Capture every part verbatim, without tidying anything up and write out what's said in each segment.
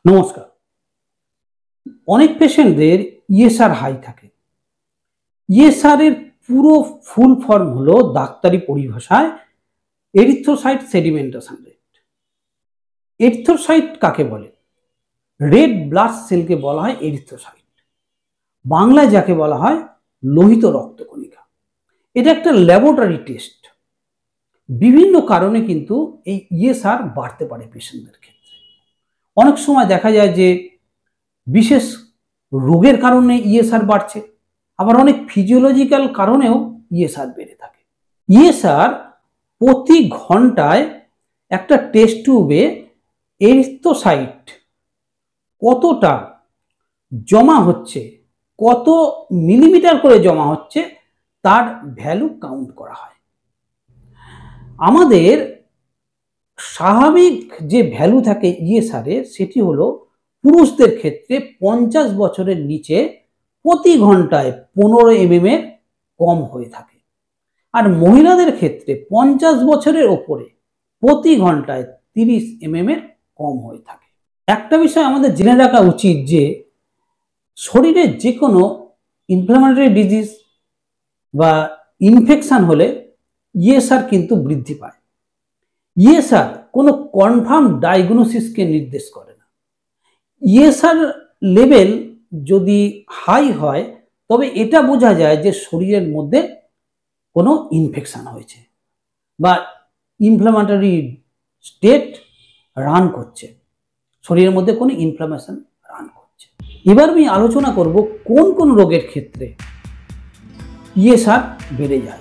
নমস্কার। অনেক পেশেন্টদের ইএসআর হাই থাকে। ইএসআর এর পুরো ফুল ফর্ম হলো ডাক্তারি পরিভাষায় এরিথ্রোসাইট সেডিমেন্টেশন রেট। এরিথ্রোসাইট কাকে বলে? রেড ব্লাড সেলকে বলা হয় এরিথ্রোসাইট। বাংলায় যাকে বলা হয় লোহিত রক্তকণিকা। এটা একটা ল্যাবরেটরি টেস্ট। বিভিন্ন কারণে কিন্তু এই ইএসআর বাড়তে পারে পেশেন্টদের ক্ষেত্রে। অনেক সময় দেখা যায় যে বিশেষ রোগের কারণে ইএসআর বাড়ছে, আবার অনেক ফিজিওলজিক্যাল কারণেও ইএসআর বেড়ে থাকে। ইএসআর প্রতি ঘন্টায় একটা টেস্ট টিউবে এরিথ্রোসাইট কতটা জমা হচ্ছে, কত মিলিমিটার করে জমা হচ্ছে তার ভ্যালু কাউন্ট করা হয়। আমাদের স্বাভাবিক যে ভ্যালু থাকে ইএসআর এর সেটি হলো পুরুষদের ক্ষেত্রে পঞ্চাশ বছরের নিচে প্রতি ঘন্টায় পনেরো এমএম এর কম হয়ে থাকে, আর মহিলাদের ক্ষেত্রে পঞ্চাশ বছরের ওপরে প্রতি ঘন্টায় তিরিশ এমএম এর কম হয়ে থাকে। একটা বিষয় আমাদের জেনে রাখা উচিত যে শরীরে যে কোনো ইনফ্লামেটরি ডিজিজ বা ইনফেকশন হলে ইএসআর কিন্তু বৃদ্ধি পায়। ইএসআর কোনো কনফার্ম ডায়াগনোসিসকে নির্দেশ করে না। ইএসআর লেভেল যদি হাই হয় তবে এটা বোঝা যায় যে শরীরের মধ্যে কোনো ইনফেকশন হয়েছে বা ইনফ্লামেটরি স্টেট রান করছে, শরীরের মধ্যে কোনো ইনফ্লামেশন রান করছে। এবার আমি আলোচনা করব কোন কোন রোগের ক্ষেত্রে ইএসআর বেড়ে যায়।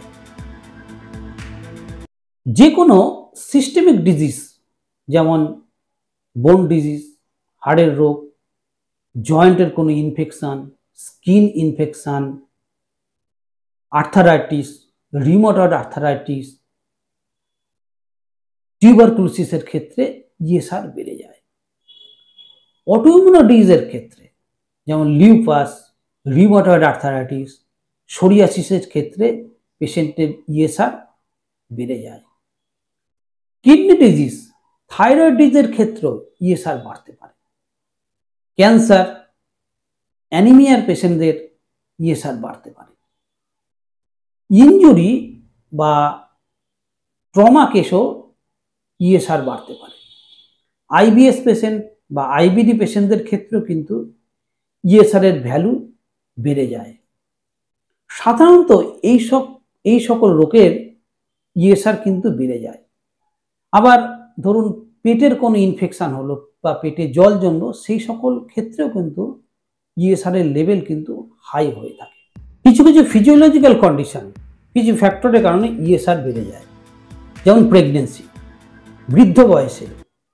যে কোনো সিস্টেমিক ডিজিজ যেমন বোন ডিজিজ, হাড়ের রোগ, জয়েন্টের কোনো infection, skin infection, arthritis, rheumatoid arthritis, টিউবারকুলোসিসের ক্ষেত্রে ইএসআর বেড়ে যায়। অটোইমিউন ডিজিজের ক্ষেত্রে যেমন লিউপাস, রিউমাটয়েড আর্থারাইটিস, সোরিয়াসিসের ক্ষেত্রে পেশেন্টের ইএসআর বেড়ে যায়। কিডনি ডিজিজ, থাইরয়েড ডিজিজের ক্ষেত্রেও ইএসআর বাড়তে পারে। ক্যান্সার, অ্যানিমিয়ার পেশেন্টদের ইএসআর বাড়তে পারে। ইনজুরি বা ট্রমা কেসও ইএসআর বাড়তে পারে। আইবিএস পেশেন্ট বা আইবিডি পেশেন্টদের ক্ষেত্রেও কিন্তু ইএসআর এর ভ্যালু বেড়ে যায়। সাধারণত এই সব এই সকল রোগের ইএসআর কিন্তু বেড়ে যায়। আবার ধরুন পেটের কোনো ইনফেকশন হলো বা পেটে জল জমলো, সেই সকল ক্ষেত্রেও কিন্তু ইএসআর এর লেভেল কিন্তু হাই হয়ে থাকে। কিছু কিছু ফিজিওলজিক্যাল কন্ডিশন, কিছু ফ্যাক্টরের কারণে ইএসআর বেড়ে যায়, যেমন প্রেগনেন্সি, বৃদ্ধ বয়সে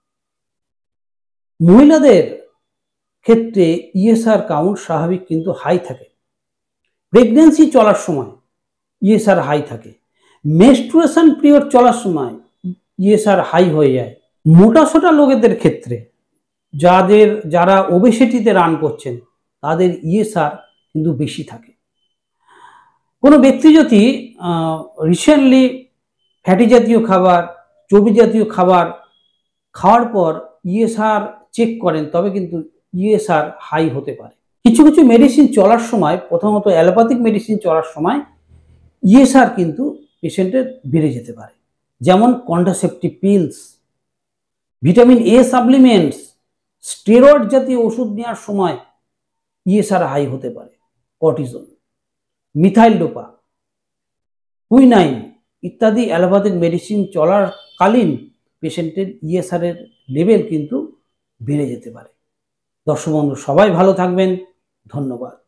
মহিলাদের ক্ষেত্রে ইএসআর কাউন্ট স্বাভাবিক কিন্তু হাই থাকে। প্রেগনেন্সি চলার সময় ইএসআর হাই থাকে। মেনস্ট্রুয়েশন পিরিয়ড চলার সময় ইএসআর হাই হয়ে যায়। মোটা সোটা লোকেদের ক্ষেত্রে, যাদের যারা ওবেসিটিতে রান করছেন, তাদের ইএসআর কিন্তু বেশি থাকে। কোনো ব্যক্তি যদি রিসেন্টলি ফ্যাটি জাতীয় খাবার, চর্বি জাতীয় খাবার খাওয়ার পর ইএসআর চেক করেন, তবে কিন্তু ইএসআর হাই হতে পারে। কিছু কিছু মেডিসিন চলার সময়, প্রথমত অ্যালোপ্যাথিক মেডিসিন চলার সময় ইএসআর কিন্তু পেশেন্টের বেড়ে যেতে পারে, যেমন contraceptive pills, vitamin A supplements, steroid জাতীয় ওষুধ নেওয়ার সময় ইএসআর হাই হতে পারে। কর্টিসন, মিথাইল ডোপা, কুইনাইন ইত্যাদি অ্যালোপ্যাথিক মেডিসিন চলাকালীন পেশেন্টের ইএসআর এর লেভেল কিন্তু বেড়ে যেতে পারে। দর্শক বন্ধু, সবাই ভালো থাকবেন। ধন্যবাদ।